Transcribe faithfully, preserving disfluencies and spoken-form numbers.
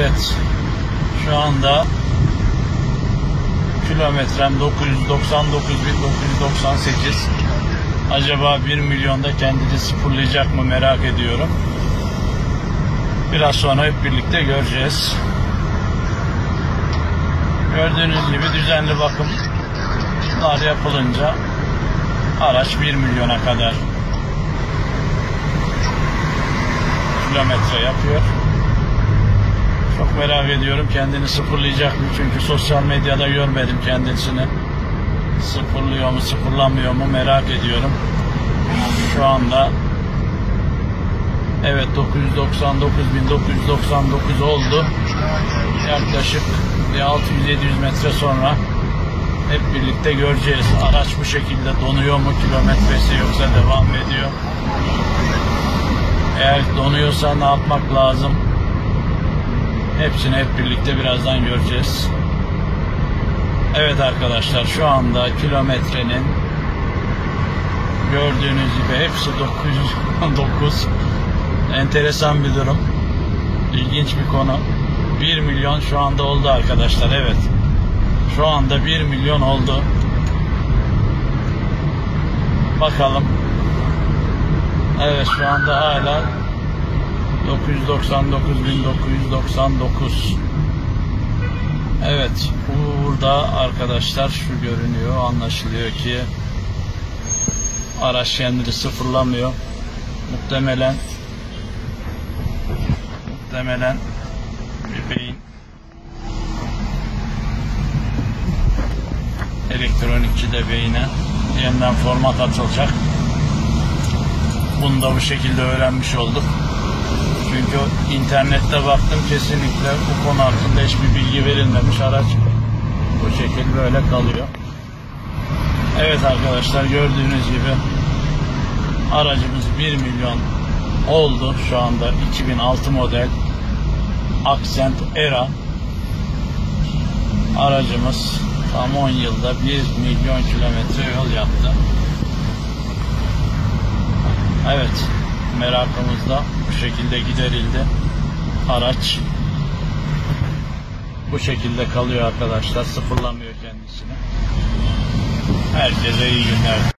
Evet, şu anda kilometrem dokuz yüz doksan dokuz bin dokuz yüz doksan sekiz. Acaba bir milyonda kendini sıfırlayacak mı merak ediyorum. Biraz sonra hep birlikte göreceğiz. Gördüğünüz gibi düzenli bakımlar yapılınca araç bir milyona kadar kilometre yapıyor. Çok merak ediyorum kendini sıfırlayacak mı? Çünkü sosyal medyada görmedim kendisini. Sıfırlıyor mu, sıfırlamıyor mu merak ediyorum. Şu anda evet dokuz yüz doksan dokuz bin dokuz yüz doksan dokuz oldu. Yaklaşık altı yüz yedi yüz metre sonra hep birlikte göreceğiz. Araç bu şekilde donuyor mu, kilometresi yoksa devam ediyor. Eğer donuyorsa ne yapmak lazım? Hepsini hep birlikte birazdan göreceğiz. Evet arkadaşlar, şu anda kilometrenin gördüğünüz gibi hepsi dokuz yüz dokuz. Enteresan bir durum. İlginç bir konu. bir milyon şu anda oldu arkadaşlar. Evet. Şu anda bir milyon oldu. Bakalım. Evet, şu anda hala dokuz yüz doksan dokuz bin dokuz yüz doksan dokuz. Evet, burada arkadaşlar şu görünüyor, anlaşılıyor ki araç kendini sıfırlamıyor. Muhtemelen muhtemelen bir beyin elektronikçi de beyine yeniden format atılacak. Bunu da bu şekilde öğrenmiş olduk. Çünkü internette baktım, kesinlikle bu konu hakkında hiçbir bilgi verilmemiş. Araç bu şekilde böyle kalıyor. Evet arkadaşlar, gördüğünüz gibi aracımız bir milyon oldu. Şu anda iki bin altı model Accent Era aracımız tam on yılda bir milyon kilometre yol yaptı. Evet, merakımız da bu şekilde giderildi. Araç bu şekilde kalıyor arkadaşlar, sıfırlamıyor kendisini. Herkese iyi günler.